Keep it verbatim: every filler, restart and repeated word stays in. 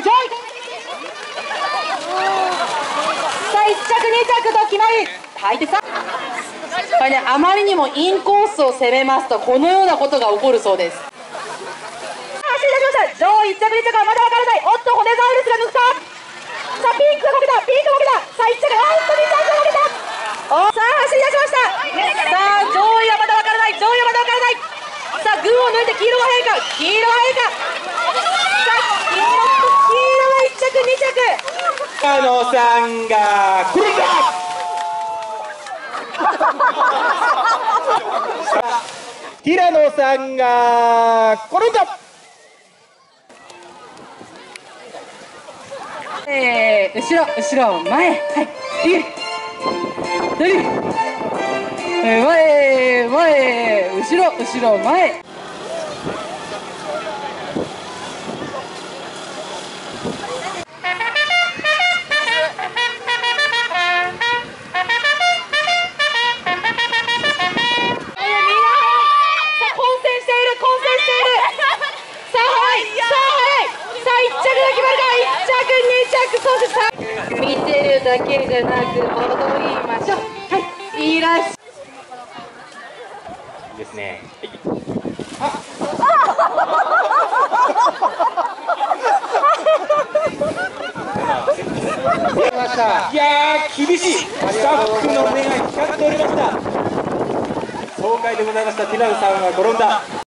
イ。さあいっちゃくにちゃくと決まり、はいてさこれね、あまりにもインコースを攻めますとこのようなことが起こるそうです。走り出しました。上位いっちゃくにちゃくはまだわからない。おっと骨ザウルスが抜くか。さあピンクがこけた、ピンクがこけた。さあいっちゃく、あっとにちゃくがこけた。おさあ走り出しました。さあ上位はまだわからない、上位はまだわからない。さあ群を抜いて黄色が入るか、黄色が入るか。さあ黄色黄色はいっちゃくにちゃく。 平野さんが転んだ。平野さんが転んだ。 えー、後ろ後ろ前、はい右左、えー、前前後ろ後ろ前。見てるだけじゃなく踊りましょう。はい、いらっしゃい。 いいですね。いやー厳しい。スタッフの目が光っておりました。爽快でございました。ティラノさんが転んだ。